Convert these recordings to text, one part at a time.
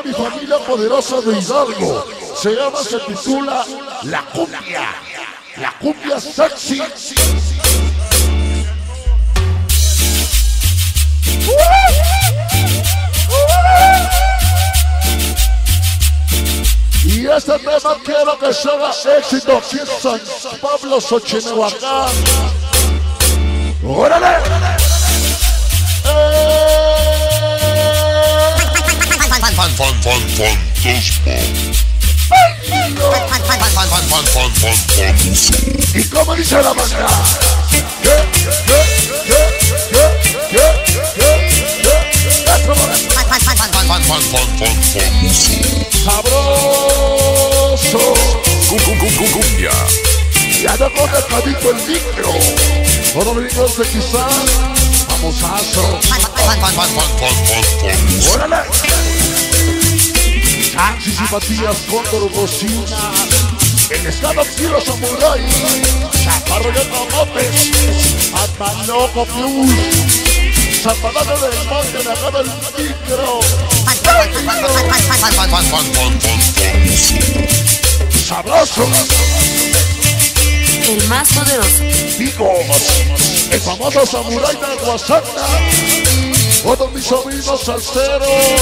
mi familia poderosa de Hidalgo. Se titula La Cumbia Sexy. Y este tema quiero que se haga éxito aquí en San Pablo, Xochimehuacán. ¡Órale! ¿Y cómo dice la banda? Sabroso. Cumbia. Ya no conectadito el micro. Todos los niños de quizás. Famosazo. ¡Órale! Taxis y Matías Cóndor Bocina. El estado Kilo Samurai. Chaparro y Camotes. Atmanoco Plus. Zapalado del monte, me acaba el micro. Sabroso. El más poderoso. Vigos. El famoso Samurai de Guasana. Todos mis sobrinos salseros.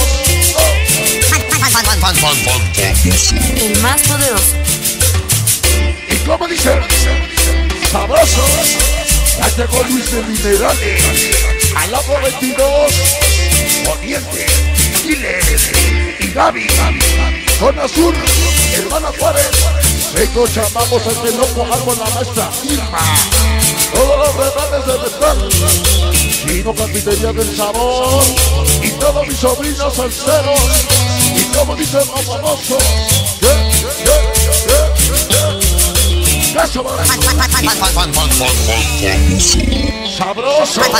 El más poderoso. ¿Y cómo dice? Sabroso. Ya llegó Luis de Minerales. Al lado 22. Oriente. Giles. Y Gaby. Con Azul. Hermana Juárez. Vengo llamamos al que loco árbol la maestra Irma. Todos los rebanes de metal. Chino Carpintería del Sabor. Y todos mis sobrinos salseros. Y como dice el más famoso. Sabroso.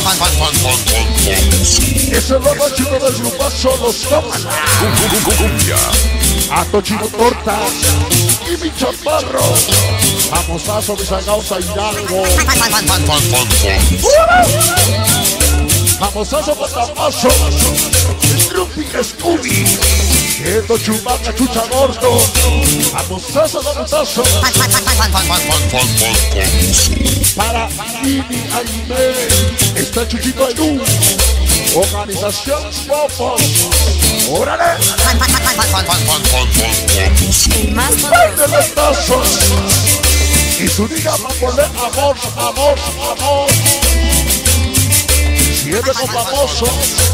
Ese lobo chico del grupazo los toman. Cumbia. Ato Chino Tortas. Y mi chaparro. Famosazo, mi Zagauza Hidalgo. Famosazo, Patamazo. Rupi Scooby. Quieto Chubaca, Chucha Gordo. Famosazo, Famosazo. Para Mini Aime. Está Chuchito Ayú. Organización Popos. ¡Órale! El más poderoso. Y su diga Mambolé, amor, amor, amor. Siempre con famoso.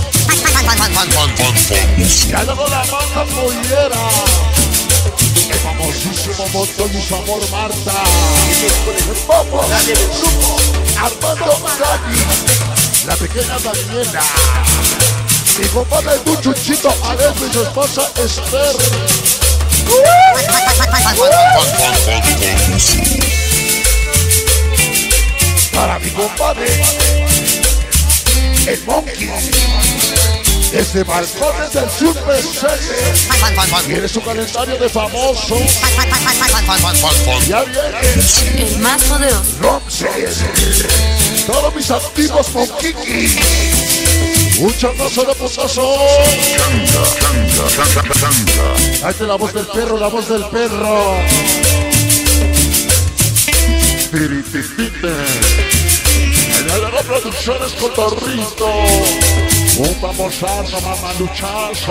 Ya luego la banda pollera. El famosísimo motor y su amor Marta. Vamos. Armando Gani. La pequeña Daniela. Mi compadre es un chuchito adentro y su esposa Esther. Para mi compadre, el Monkey. Desde balcones del sur presente. Tiene su calendario de famoso. Ya viene. El más poderoso. Romses. Todos mis activos Monkiki. Un changazo de putazo. Ahí está la voz del perro, la voz del perro. En la Producciones Cotorrito. Un famosazo, mamaluchazo.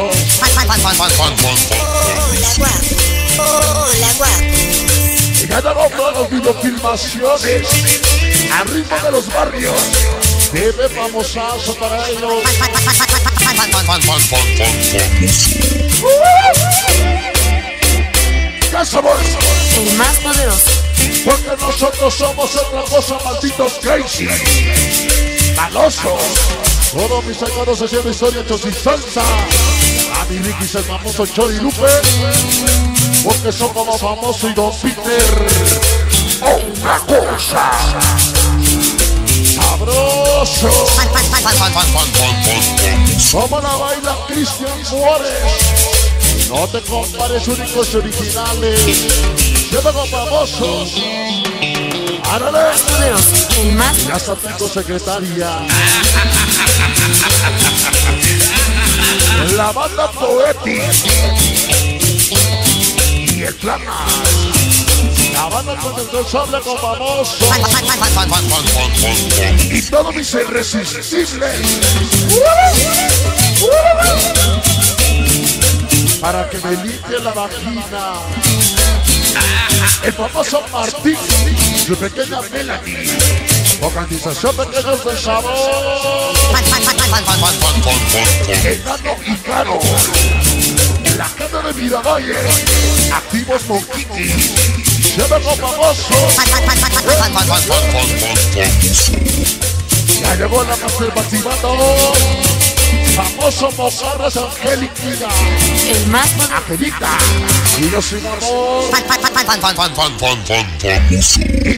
Hola, guapo. Y ya llegó todas las videofilmaciones. Al ritmo de los barrios. Bebe famosazo para ellos. ¡Qué sabor! El más poderoso. Porque nosotros somos otra cosa, malditos crazy. Malosos. Todos mis sacados haciendo historia, hechos y salsa. A mi Ricky es el famoso Chori Lupe. Porque son como famoso y Don Peter. Otra cosa. Sabroso. Como la baila Cristian Juárez. No te compares, únicos y originales. Yo tengo famosos. ¡Árale! El más Ya está tu secretaria. la banda Poetic y el Plana. La banda con el sable con famoso y todos mis irresistibles para que me limpie la vagina. El famoso Martín, su pequeña Melanie, organización Pequeños de Sabor, Enano y Caro, la gente de Miravalle, activos Monquiti, siempre con famoso. Ya llegó la conservativando, famoso Mozarras Angélica, El más poderoso. Angelita, y los sin amor.